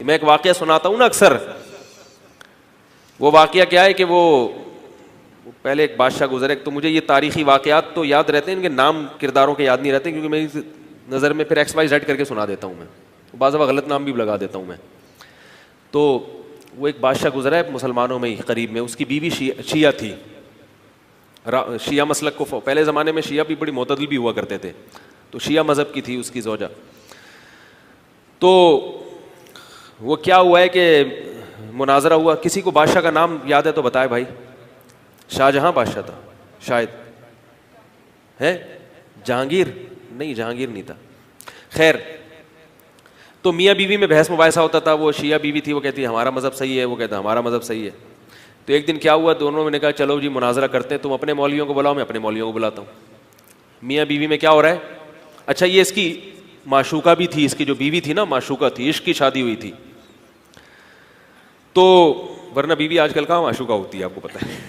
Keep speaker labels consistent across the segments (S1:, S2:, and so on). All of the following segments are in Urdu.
S1: میں ایک واقعہ سناتا ہوں نا اکثر. وہ واقعہ کیا ہے کہ وہ پہلے ایک بادشاہ گزرے. تو مجھے یہ تاریخی واقعات تو یاد رہتے ہیں, ان کے نام کرداروں کے یاد نہیں رہتے, کیونکہ میری نظر میں پھر XYZ کر کے سنا دیتا ہوں میں, بعض دفعہ غلط نام بھی لگا دیتا ہوں میں. تو وہ ایک بادشاہ گزرا ہے مسلمانوں میں ہی قریب میں, اس کی بیوی شیعہ تھی, شیعہ مسلک کو, پہلے زمانے میں شیعہ بھی بڑی معتدل بھی ہوا کرتے تھے, تو شیعہ مذہب کی تھی اس کی زوجہ. تو وہ کیا ہوا ہے کہ مناظرہ ہوا. کسی کو بادشاہ کا نام یاد ہے تو بتائے بھائی. شاہ جہاں بادشاہ تھا شاید, ہے جہانگیر نہیں, جہانگیر نہیں تھا. خیر, تو میاں بیوی میں بحث مباحثہ ہوتا تھا. وہ شیعہ بیوی تھی, وہ کہتی ہے ہمارا مذہب صحیح ہے, وہ کہتا ہے ہمارا مذہب صحیح ہے. تو ایک دن کیا ہوا, دونوں نے کہا چلو جی مناظرہ کرتے ہیں, تم اپنے مولویوں کو بلاؤ, میں اپنے مولویوں کو بلاتا ہوں. میاں بیوی میں کیا ہو رہا ہے. اچھا یہ اس کی معشوقہ بھی تھی, اس کی جو بیوی تھی نا معشوقہ تھی, عشق کی شادی ہوئی تھی. تو ورنہ بیوی آج کل کہاں معشوقہ ہوتی ہے, آپ کو پتہ ہے.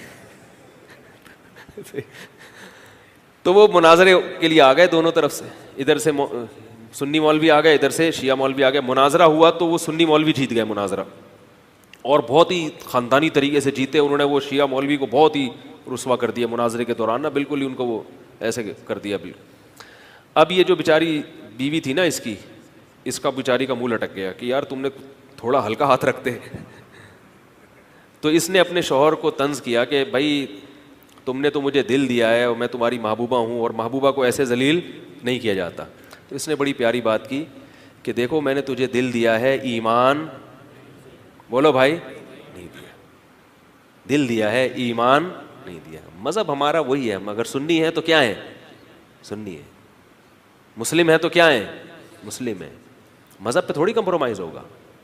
S1: تو وہ مناظرے کے لیے آ گئے دونوں طرف سے, ادھر سے سنی مولوی آ گئے, ادھر سے شیعہ مولوی آ گئے. مناظرہ ہوا تو وہ سنی مولوی جیت گئے مناظرہ, اور بہت ہی خاندانی طریقے سے جیتے. انہوں نے وہ شیعہ مولوی کو بہت ہی رسوا کر دیا مناظرے کے دوران نا, بالکل ہی ان کو وہ ایسے کر دیا بالکل. اب یہ جو بیچاری بیوی تھی نا اس کا بیچاری کا منہ لٹک گیا کہ یار تم نے تھوڑا ہلکا ہاتھ رکھتے. تو اس نے اپنے شوہر کو طنز کیا کہ بھائی تم نے تو مجھے دل دیا ہے, اور میں تمہاری محبوبہ ہوں, اور محبوبہ کو ایسے ذلیل نہیں کیا جاتا. تو اس نے بڑی پیاری بات کی کہ دیکھو میں نے تجھے دل دیا ہے, ایمان بولو بھائی نہیں دیا. دل دیا ہے, ایمان نہیں دیا. مذہب ہمارا وہی ہے, مگر سنی ہے تو کیا ہے, سنی ہے. مسلم ہے تو کیا ہے, مسلم ہے. مذہب پہ تھوڑی کمپرومائز ہوگا.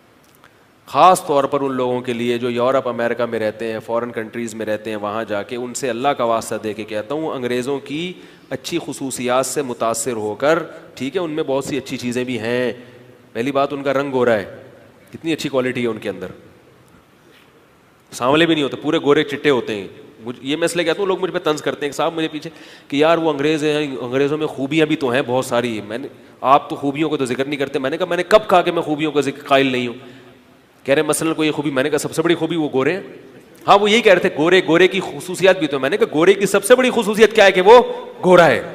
S1: خاص طور پر ان لوگوں کے لیے جو یورپ امریکہ میں رہتے ہیں, فورن کنٹریز میں رہتے ہیں, وہاں جا کے ان سے اللہ کا واسطہ دے کے کہتا ہوں, انگریزوں کی اچھی خصوصیات سے متاثر ہو کر, ٹھیک ہے ان میں بہت سی اچھی چیزیں بھی ہیں. پہلی بات ان کا رنگ گورا ہے, کتنی اچھی کوالٹی ہے ان کے اندر, سانولے بھی نہیں ہوتے, پورے گورے چٹے ہوتے ہیں. یہ میں اس لیے کہتا ہوں, لوگ مجھ پہ طنز کرتے ہیں صاحب مجھے پیچھے کہ یار وہ انگریز ہیں, انگریزوں میں خوبیاں بھی تو ہیں بہت ساری. میں نے آپ تو خوبیوں کو تو ذکر نہیں کرتے. میں نے کہا میں نے کب کہا کہ میں خوبیوں کا قائل نہیں ہوں. کہہ رہے مثلاً کوئی خوبی, میں نے کہا سب سے بڑی خوبی وہ گورے ہیں. ہاں وہ یہی کہہ رہے تھے گورے کی خصوصیات بھی تو. میں نے کہا گورے کی سب سے بڑی خصوصیت کیا ہے کہ وہ گورا ہے.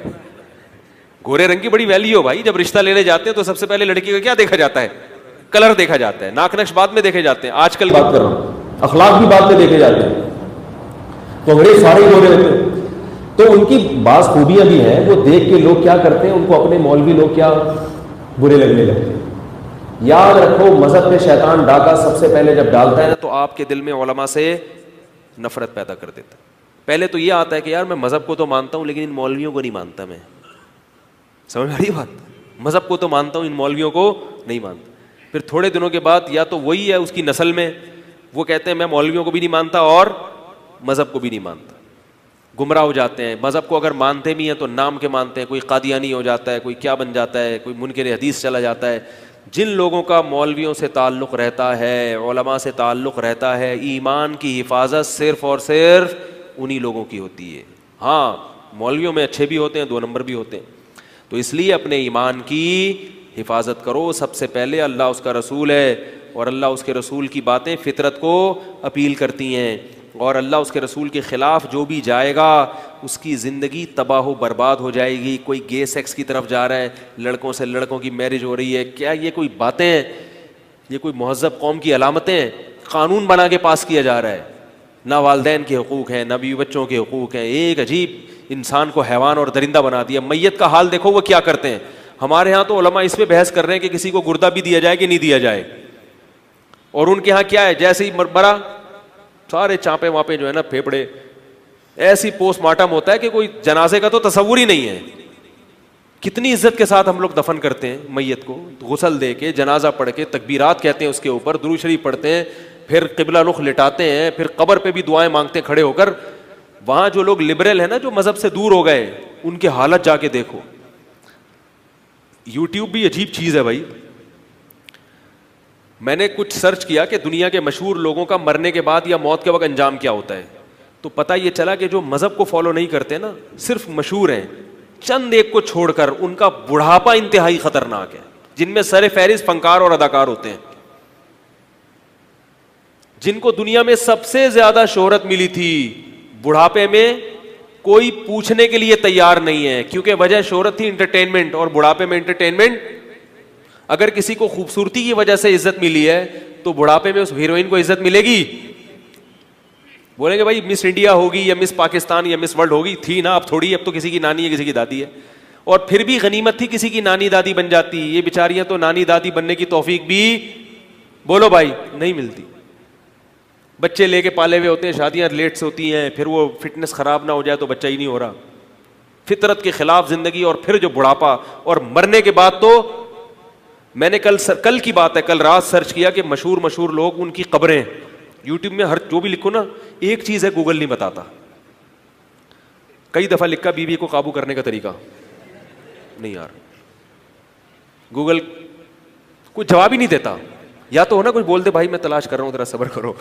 S1: گورے رنگ کی بڑی ویلیو ہو بھائی. جب رشتہ لینے جاتے ہیں تو سب سے پہلے لڑکی کا کیا دیکھا جاتا ہے, کلر دیکھا جاتا ہے. ناک نقش بعد میں دیکھے جاتے ہیں, آج کل بات کر رہا ہوں, اخلاق بھی بعد میں دیکھے جاتے ہیں. تو انگریز سارے گورے ہوتے ہیں, تو ان کی بعض خوبیاں بھی ہیں, وہ دیکھ کے لوگ کیا کرتے ہیں, ان کو اپنے مولوی لوگ کیا برے لگنے لگتے ہیں. یاد رکھو مذہب پہ شیطان ڈاکہ سب سے پہلے جب ڈالتا ہے نا تو آپ کے دل میں علماء سے نفرت پیدا کر دیتا ہے. پہلے تو یہ آتا ہے کہ یار میں مذہب کو تو مانتا ہوں لیکن ان مولویوں کو نہیں مانتا. میں سمجھ آ رہی بات, مذہب کو تو مانتا ہوں ان مولویوں کو نہیں مانتا. پھر تھوڑے دنوں کے بعد یا تو وہی ہے اس کی نسل میں, وہ کہتے ہیں میں مولویوں کو بھی نہیں مانتا اور مذہب کو بھی نہیں مانتا. گمراہ ہو جاتے ہیں. مذہب کو اگر مانتے بھی ہیں تو نام کے مانتے ہیں, کوئی قادیانی ہو جاتا ہے, کوئی کیا بن جاتا ہے, کوئی منکر حدیث چلا جاتا ہے. جن لوگوں کا مولویوں سے تعلق رہتا ہے, علماء سے تعلق رہتا ہے, ایمان کی حفاظت صرف اور صرف انہی لوگوں کی ہوتی ہے. ہاں مولویوں میں اچھے بھی ہوتے ہیں, 2 نمبر بھی ہوتے ہیں. تو اس لیے اپنے ایمان کی حفاظت کرو. سب سے پہلے اللہ اس کا رسول ہے, اور اللہ اس کے رسول کی باتیں فطرت کو اپیل کرتی ہیں, اور اللہ اس کے رسول کے خلاف جو بھی جائے گا اس کی زندگی تباہ و برباد ہو جائے گی. کوئی گے سیکس کی طرف جا رہا ہے, لڑکوں سے لڑکوں کی میرج ہو رہی ہے, کیا یہ کوئی باتیں ہیں؟ یہ کوئی مہذب قوم کی علامتیں ہیں؟ قانون بنا کے پاس کیا جا رہا ہے. نہ والدین کے حقوق ہیں, نہ بیوی بچوں کے حقوق ہیں. ایک عجیب انسان کو حیوان اور درندہ بنا دیا. میت کا حال دیکھو وہ کیا کرتے ہیں. ہمارے ہاں تو علماء اس پہ بحث کر رہے ہیں کہ کسی کو گردہ بھی دیا جائے کہ نہیں دیا جائے, اور ان کے ہاں کیا ہے, جیسے ہی مرا سارے چانپے واپے جو ہے نا پھیپڑے, ایسی پوسٹ مارٹم ہوتا ہے کہ کوئی جنازے کا تو تصور ہی نہیں ہے. کتنی عزت کے ساتھ ہم لوگ دفن کرتے ہیں میت کو, غسل دے کے, جنازہ پڑھ کے, تکبیرات کہتے ہیں اس کے اوپر, درود شریف پڑھتے ہیں, پھر قبلہ رخ لٹاتے ہیں, پھر قبر پہ بھی دعائیں مانگتے ہیں کھڑے ہو کر. وہاں جو لوگ لبرل ہیں نا, جو مذہب سے دور ہو گئے, ان کے حالت جا کے دیکھو. یوٹیوب بھی عجیب چیز ہے بھائی. میں نے کچھ سرچ کیا کہ دنیا کے مشہور لوگوں کا مرنے کے بعد یا موت کے وقت انجام کیا ہوتا ہے, تو پتہ یہ چلا کہ جو مذہب کو فالو نہیں کرتے نا, صرف مشہور ہیں, چند ایک کو چھوڑ کر ان کا بڑھاپا انتہائی خطرناک ہے, جن میں سر فہرست فنکار اور اداکار ہوتے ہیں. جن کو دنیا میں سب سے زیادہ شہرت ملی تھی بڑھاپے میں کوئی پوچھنے کے لیے تیار نہیں ہے, کیونکہ وجہ شہرت تھی انٹرٹینمنٹ, اور بڑھاپے میں انٹرٹینمنٹ. اگر کسی کو خوبصورتی کی وجہ سے عزت ملی ہے تو بڑھاپے میں اس ہیروئن کو عزت ملے گی؟ بولیں گے بھائی مس انڈیا ہوگی یا مس پاکستان یا مس ورلڈ ہوگی, تھی نا, اب تھوڑی, اب تو کسی کی نانی ہے کسی کی دادی ہے. اور پھر بھی غنیمت تھی کسی کی نانی دادی بن جاتی, یہ بیچاریاں تو نانی دادی بننے کی توفیق بھی بولو بھائی نہیں ملتی. بچے لے کے پالے ہوئے ہوتے ہیں, شادیاں لیٹ سے ہوتی ہیں, پھر وہ فٹنس خراب نہ ہو جائے تو بچہ ہی نہیں ہو رہا, فطرت کے خلاف زندگی, اور پھر جو بڑھاپا, اور مرنے کے بعد تو میں نے کل کی بات ہے, کل رات سرچ کیا کہ مشہور لوگ ان کی قبریں یوٹیوب میں, ہر جو بھی لکھو نا ایک چیز ہے گوگل نہیں بتاتا. کئی دفعہ لکھا بیوی کو قابو کرنے کا طریقہ, نہیں یار گوگل کوئی جواب ہی نہیں دیتا. یا تو ہونا کچھ بول دے بھائی میں تلاش کر رہا ہوں ذرا صبر کرو.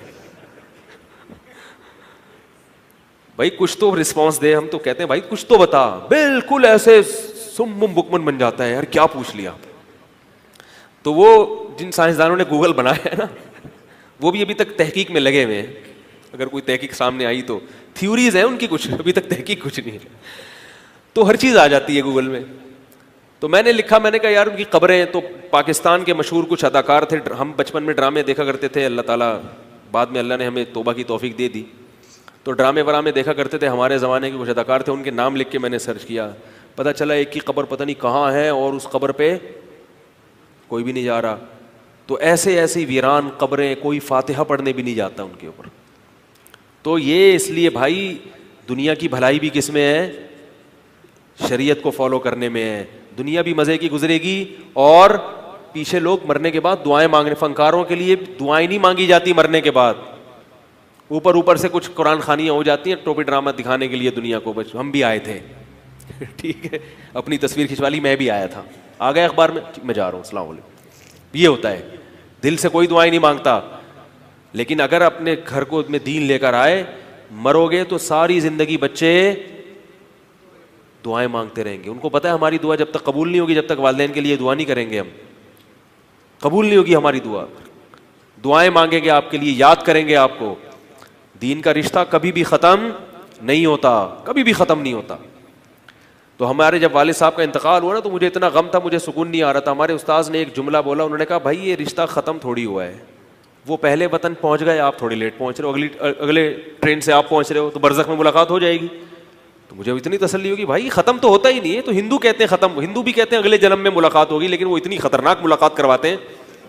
S1: بھائی کچھ تو رسپانس دے, ہم تو کہتے ہیں بھائی کچھ تو بتا, بالکل ایسے سم بکمن بن جاتا ہے یار کیا پوچھ لیا. تو وہ جن سائنسدانوں نے گوگل بنایا ہے نا وہ بھی ابھی تک تحقیق میں لگے ہوئے ہیں, اگر کوئی تحقیق سامنے آئی تو, تھیوریز ہیں ان کی کچھ, ابھی تک تحقیق کچھ نہیں ہے, تو ہر چیز آ جاتی ہے گوگل میں. تو میں نے لکھا, میں نے کہا یار ان کی قبریں, تو پاکستان کے مشہور کچھ اداکار تھے, ہم بچپن میں ڈرامے دیکھا کرتے تھے, اللہ تعالیٰ بعد میں اللہ نے ہمیں توبہ کی توفیق دے دی, تو ڈرامے ورامے دیکھا کرتے تھے. ہمارے زمانے کے کچھ اداکار تھے, ان کے نام لکھ کے میں نے سرچ کیا, پتہ چلا ایک کی قبر پتہ نہیں کہاں ہے, اور اس قبر پہ کوئی بھی نہیں جا رہا. تو ایسی ویران قبریں, کوئی فاتحہ پڑھنے بھی نہیں جاتا ان کے اوپر. تو یہ اس لیے بھائی دنیا کی بھلائی بھی کس میں ہے؟ شریعت کو فالو کرنے میں ہے. دنیا بھی مزے کی گزرے گی, اور پیچھے لوگ مرنے کے بعد دعائیں مانگنے, فنکاروں کے لیے دعائیں نہیں مانگی جاتی مرنے کے بعد, اوپر سے کچھ قرآن خوانیاں ہو جاتی ہیں ٹوپی ڈرامہ دکھانے کے لیے دنیا کو. ہم بھی آئے تھے ٹھیک ہے, اپنی تصویر کھنچوا لی, میں بھی آیا تھا, آ گیا اخبار میں جا رہا ہوں, السلام علیکم. یہ ہوتا ہے, دل سے کوئی دعائیں نہیں مانگتا. لیکن اگر اپنے گھر کو میں دین لے کر آئے, مرو گے تو ساری زندگی بچے دعائیں مانگتے رہیں گے. ان کو پتہ ہے ہماری دعا جب تک قبول نہیں ہوگی, جب تک والدین کے لیے دعا نہیں کریں گے ہم, قبول نہیں ہوگی ہماری دعا. دعائیں مانگیں گے آپ کے لیے, یاد کریں گے آپ کو. دین کا رشتہ کبھی بھی ختم نہیں ہوتا, کبھی بھی ختم نہیں ہوتا. تو ہمارے جب والد صاحب کا انتقال ہوا نا تو مجھے اتنا غم تھا, مجھے سکون نہیں آ رہا تھا. ہمارے استاذ نے ایک جملہ بولا, انہوں نے کہا بھائی یہ رشتہ ختم تھوڑی ہوا ہے, وہ پہلے وطن پہنچ گئے, آپ تھوڑی لیٹ پہنچ رہے ہو, اگلے ٹرین سے آپ پہنچ رہے ہو, تو برزخ میں ملاقات ہو جائے گی. تو مجھے اتنی تسلی ہوگی بھائی ختم تو ہوتا ہی نہیں ہے. تو ہندو کہتے ہیں ختم, ہندو بھی کہتے ہیں اگلے جنم میں ملاقات ہوگی, لیکن وہ اتنی خطرناک ملاقات کرواتے ہیں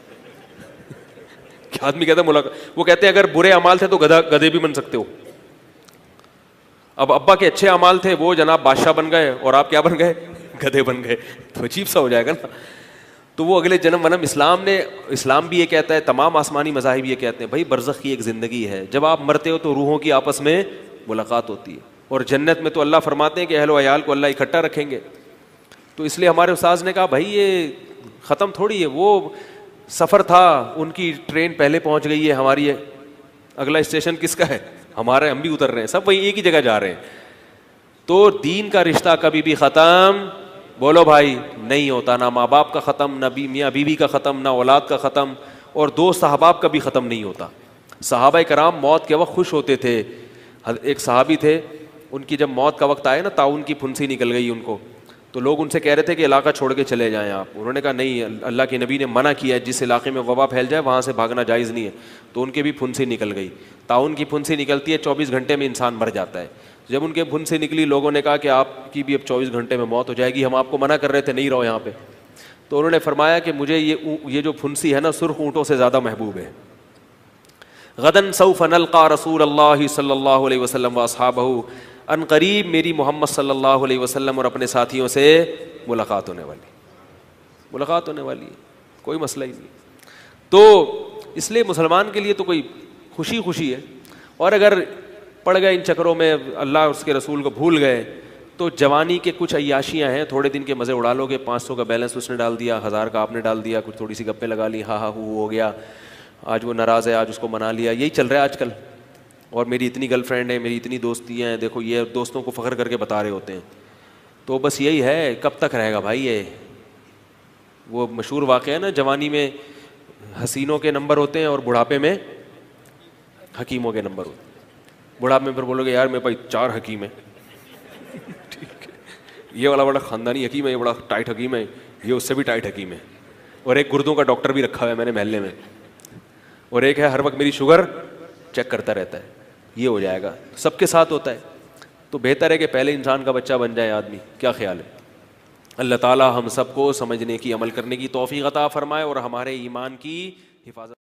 S1: کہ آدمی کہتا ہے ملاقات, وہ کہتے ہیں اگر برے اعمال تھے تو گدھے بھی بن سکتے ہو. اب ابا کے اچھے اعمال تھے, وہ جناب بادشاہ بن گئے, اور آپ کیا بن گئے؟ گدھے بن گئے. تو عجیب سا ہو جائے گا نا. تو وہ اگلے جنم ونم, اسلام بھی یہ کہتا ہے, تمام آسمانی مذاہب یہ کہتے ہیں بھائی برزخ کی ایک زندگی ہے, جب آپ مرتے ہو تو روحوں کی آپس میں ملاقات ہوتی ہے. اور جنت میں تو اللہ فرماتے ہیں کہ اہل و عیال کو اللہ اکٹھا رکھیں گے. تو اس لیے ہمارے استاذ نے کہا بھائی یہ ختم تھوڑی ہے, وہ سفر تھا, ان کی ٹرین پہلے پہنچ گئی ہے, ہماری ہے اگلا اسٹیشن کس کا ہے؟ ہمارا, ہم بھی اتر رہے ہیں, سب وہی ایک ہی جگہ جا رہے ہیں. تو دین کا رشتہ کبھی بھی ختم بولو بھائی نہیں ہوتا, نہ ماں باپ کا ختم, نہ میاں بیوی کا ختم, نہ اولاد کا ختم, اور دوست احباب کا بھی ختم نہیں ہوتا. صحابہ کرام موت کے وقت خوش ہوتے تھے. ایک صحابی تھے, ان کی جب موت کا وقت آیا نا, طاعون کی پھنسی نکل گئی ان کو, تو لوگ ان سے کہہ رہے تھے کہ علاقہ چھوڑ کے چلے جائیں آپ. انہوں نے کہا نہیں, اللہ کے نبی نے منع کیا ہے, جس علاقے میں وبا پھیل جائے وہاں سے بھاگنا جائز نہیں ہے. تو ان کے بھی پھنسی نکل گئی. طاعون کی پھنسی نکلتی ہے, 24 گھنٹے میں انسان مر جاتا ہے. جب ان کے پھنسی نکلی, لوگوں نے کہا کہ آپ کی بھی اب 24 گھنٹے میں موت ہو جائے گی, ہم آپ کو منع کر رہے تھے نہیں رہو یہاں پہ. تو انہوں نے فرمایا کہ مجھے یہ جو پھنسی ہے نا, سرخ اونٹوں سے زیادہ محبوب ہے. غدن سوف نلقى رسول اللہ صلی اللہ علیہ وسلم واصحابہ, ان قریب میری محمد صلی اللہ علیہ وسلم اور اپنے ساتھیوں سے ملاقات ہونے والی ہے, کوئی مسئلہ ہی نہیں. تو اس لیے مسلمان کے لیے تو کوئی خوشی ہے. اور اگر پڑ گئے ان چکروں میں, اللہ اس کے رسول کو بھول گئے, تو جوانی کے کچھ عیاشیاں ہیں, تھوڑے دن کے مزے اڑا لو گے. 500 کا بیلنس اس نے ڈال دیا, 1000 کا آپ نے ڈال دیا, کچھ تھوڑی سی گپیں لگا لی, ہاں ہو گیا, آج وہ ناراض ہے, آج اس کو منا لیا. یہی چل رہا ہے آج کل. اور میری اتنی گرل فرینڈ ہے, میری اتنی دوستیاں ہیں, دیکھو یہ دوستوں کو فخر کر کے بتا رہے ہوتے ہیں. تو بس یہی ہے, کب تک رہے گا بھائی یہ. وہ مشہور واقعہ ہے نا, جوانی میں حسینوں کے نمبر ہوتے ہیں اور بڑھاپے میں حکیموں کے نمبر ہوتے ہیں. بڑھاپے میں پھر بولو گے یار میرے پاس 4 حکیم ہیں, ٹھیک ہے, یہ والا بڑا خاندانی حکیم ہے, یہ بڑا ٹائٹ حکیم ہے, یہ اس سے بھی ٹائٹ حکیم ہے, اور ایک گردوں کا ڈاکٹر بھی رکھا ہوا ہے میں نے محلے میں, اور ایک ہے ہر وقت میری شوگر چیک کرتا رہتا ہے. یہ ہو جائے گا, سب کے ساتھ ہوتا ہے. تو بہتر ہے کہ پہلے انسان کا بچہ بن جائے آدمی. کیا خیال ہے؟ اللہ تعالی ہم سب کو سمجھنے کی, عمل کرنے کی توفیق عطا فرمائے اور ہمارے ایمان کی حفاظت